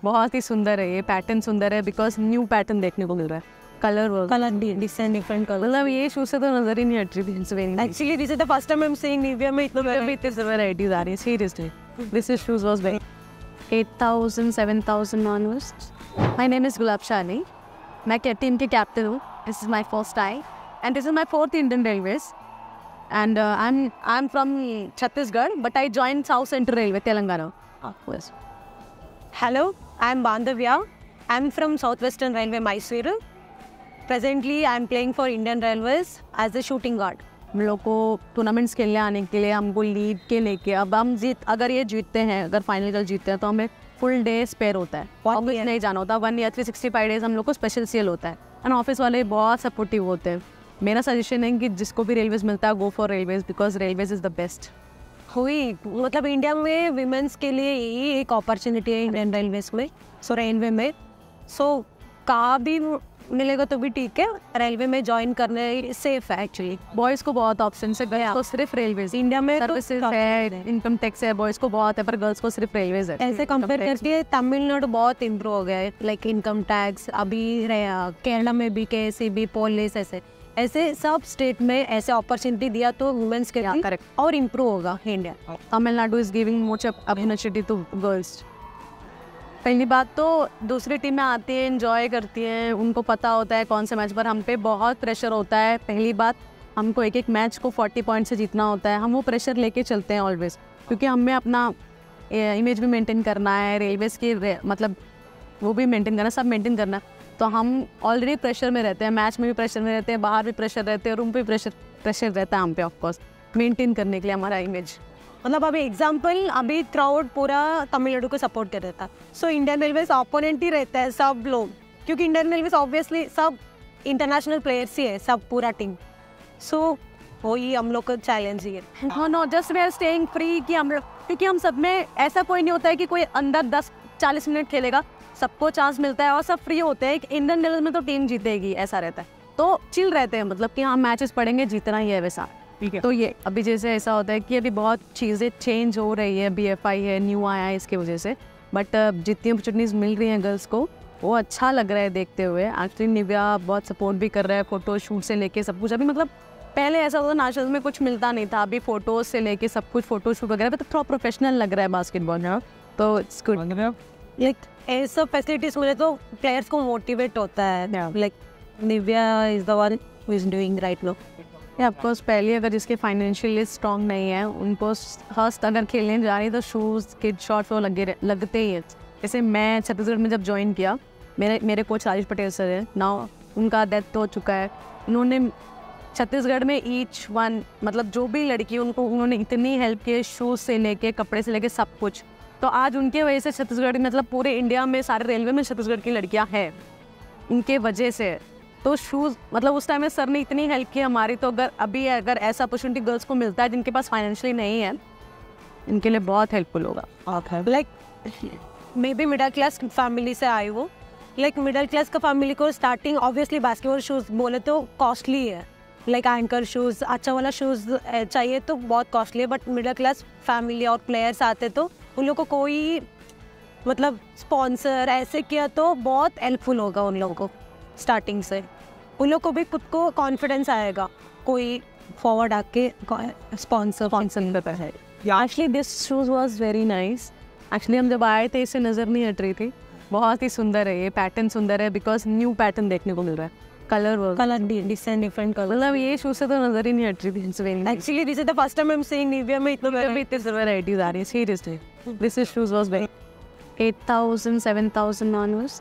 बहुत ही सुंदर है, ये पैटर्न सुंदर है बिकॉज न्यू पैटर्न देखने को मिल रहा है। कलर डिफरेंट कलर, मतलब ये शूज से तो नजर ही नहीं हट रही थी। Actually this is the first time I am seeing Nivea में इतना वेराइटीज आ रही है seriously. This is shoes was very 8,000 7,000 onwards। My name is Gulab Shah Ali, मैं टीम के कैप्टन हूँ। This is my first time and this is my 4th Indian Railways and I'm from Chhattisgarh, but I joined South Central Railway, Telangana. Yes. Hello, I'm Bandhavya. I'm from Southwestern Railway, Mysuru. Presently, I'm playing for Indian Railways as a shooting guard. हम लोग को tournaments खेलने आने के लिए हमको lead के लेके अब हम अगर ये जीतते हैं, अगर फाइनल जीतते हैं तो हमें फुल डे स्पेयर होता है, ऑफिस नहीं जाना होता। 1 year 365 days हम लोग को स्पेशल सीएल होता है एंड ऑफिस वाले बहुत सपोर्टिव होते हैं। मेरा सजेशन है कि जिसको भी रेलवेज मिलता है go for Railways because Railways is the best. हुई मतलब इंडिया में विमेंस के लिए यही एक अपॉर्चुनिटी है इंडियन रेलवेज में, सो रेलवे में। सो कहाँ भी मिलेगा तो भी ठीक है, रेलवे में ज्वाइन करने सेफ है। एक्चुअली बॉयज़ को बहुत ऑप्शन है, गर्ल्स को सिर्फ रेलवेज। इंडिया में सर्विसेज है, इनकम टैक्स है, बॉयज़ को बहुत है पर गर्ल्स को सिर्फ रेलवेज है। ऐसे कंपेयर करके तमिलनाडु बहुत इम्प्रूव हो गया है, लाइक इनकम टैक्स। अभी केरला में भी KSEB, पुलिस, ऐसे सब स्टेट में ऐसे अपॉर्चुनिटी दिया तो वुमेन्स के लिए करेक्ट और इम्प्रूव होगा India. Tamil Nadu is giving most opportunity to girls. पहली बात तो दूसरी टीमें आती हैं, एंजॉय करती हैं, उनको पता होता है कौन से मैच पर हम पे बहुत प्रेशर होता है। पहली बात हमको एक मैच को 40 पॉइंट से जीतना होता है, हम वो प्रेशर लेके चलते हैं ऑलवेज, क्योंकि हमें अपना इमेज भी मेंटेन करना है, रेलवेज की मतलब वो भी मेंटेन करना, सब मेंटेन करना। तो हम ऑलरेडी प्रेशर में रहते हैं, मैच में भी प्रेशर में रहते हैं, बाहर भी प्रेशर रहते हैं, रूम पे भी प्रेशर रहता है हम पे ऑफकोर्स मेंटेन करने के लिए हमारा इमेज। मतलब अभी एग्जाम्पल, अभी क्राउड पूरा तमिलनाडु को सपोर्ट कर रहा था, सो इंडियन रेलवेज ओपोनेंट ही रहता है सब लोग, क्योंकि इंडियन रेलवेज ऑब्वियसली सब इंटरनेशनल प्लेयर्स ही है, सब पूरा टीम। सो वही हम लोग का चैलेंज ही है। हाँ no, just we are staying free कि हम लोग, क्योंकि हम सब में ऐसा कोई नहीं होता है कि कोई अंदर 10-40 मिनट खेलेगा, सबको चांस मिलता है और सब फ्री होते हैं। इंडियन रेलवे में तो टीम जीतेगी ऐसा रहता है, तो चिल रहते हैं, मतलब कि हाँ मैचेस पढ़ेंगे, जीतना ही है वैसा। ठीक है, तो ये अभी जैसे ऐसा होता है कि अभी बहुत चीज़ें चेंज हो रही है, BFI है, न्यू आया है इसकी वजह से, बट जितनी अपॉर्चुनिटीज़ मिल रही हैं गर्ल्स को वो अच्छा लग रहा है देखते हुए। एक्चुअली निव्या बहुत सपोर्ट भी कर रहा है, फ़ोटो शूट से लेके सब कुछ। अभी मतलब पहले ऐसा होता नेशनल में कुछ मिलता नहीं था, अभी फ़ोटोज़ से लेके सब कुछ, फ़ोटो शूट वगैरह तो थोड़ा प्रोफेशनल लग रहा है बास्केटबॉल में, तो इट्स गुड। लाइक ऐसा फैसिलिटीज मिले तो प्लेयर्स को मोटिवेट होता है। Like Nivia is the one who is doing right now. Of course पहले अगर जिसके फाइनेंशियली स्ट्रॉन्ग नहीं है उनको फर्स्ट अगर खेलने जा रही तो शूज़, किड शॉर्ट्स वो लगते ही है। जैसे मैं छत्तीसगढ़ में जब ज्वाइन किया, मेरे कोच राजेश पटेल सर है, नाउ उनका डेथ हो चुका है। उन्होंने छत्तीसगढ़ में ईच वन, मतलब जो भी लड़की उनको उन्होंने इतनी हेल्प की, शूज़ से लेके कपड़े से लेके सब कुछ। तो आज उनके वजह से छत्तीसगढ़, मतलब पूरे इंडिया में सारे रेलवे में छत्तीसगढ़ की लड़कियां हैं उनके वजह से। तो शूज़, मतलब उस टाइम में सर ने इतनी हेल्प की हमारी, तो अगर ऐसा अपॉर्चुनिटी गर्ल्स को मिलता है जिनके पास फाइनेंशियली नहीं है, इनके लिए बहुत हेल्पफुल होगा। Like maybe middle class family से आई वो, लाइक मिडिल क्लास का फैमिली को स्टार्टिंग ऑब्वियसली बास्केटबॉल शूज़ बोले तो कॉस्टली है, लाइक एंकर शूज़, अच्छा वाला शूज़ चाहिए तो बहुत कॉस्टली है। बट मिडिल क्लास फैमिली और प्लेयर्स आते तो उन लोगों को कोई मतलब स्पॉन्सर ऐसे किया तो बहुत हेल्पफुल होगा उन लोगों को। स्टार्टिंग से उन लोगों को भी खुद को कॉन्फिडेंस आएगा, कोई फॉरवर्ड आके स्पॉन्सर करता है। Actually this shoes was very nice. Actually हम जब आए थे इससे नज़र नहीं हट रही थी, बहुत ही सुंदर है, ये पैटर्न सुंदर है बिकॉज न्यू पैटर्न देखने को मिल रहा है। कलर डिफरेंट कलर, मतलब ये शूज़ से तो नज़र ही नहीं हट रही थी। Actually this is the first time I am seeing Nivea में इतना वेराइटीज आ रही है seriously. This is shoes was very 8,000 7,000 onwards।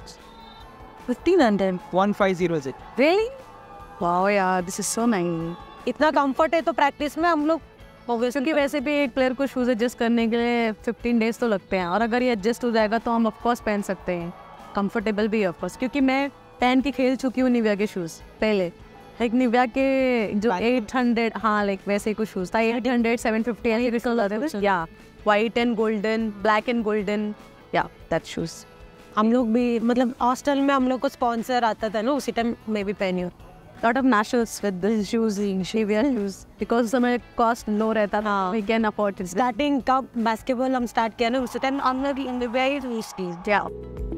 1,500 1,500 Really? Wow, yeah, this is so nice. इतना कंफर्ट है तो प्रैक्टिस में हम लोग क्योंकि वैसे भी एक प्लेयर को शूज़ एडजस्ट करने के लिए 15 days तो लगते हैं, और अगर ये एडजस्ट हो जाएगा तो हम ऑफकोर्स पहन सकते हैं, कंफर्टेबल भी है ऑफकोर्स। क्योंकि मैं पहन के खेल चुकी हूँ निविया के शूज़ पहले, लाइक निविया के जो 800, हाँ लाइक वैसे कुछ शूज़ था 800 750 या white and golden, black and golden, या दैट शूज़। हम लोग भी मतलब हॉस्टल में हम लोग को स्पॉन्सर आता था ना, उसी टाइम मैं भी पहनी हूँ। Lot of nationals with this shoes, Nivea shoes, because समय cost low रहता था, we can afford it. Starting कब बास्केटबॉल हम स्टार्ट किया ना, उस टाइम हम लोग Nivea यूज की।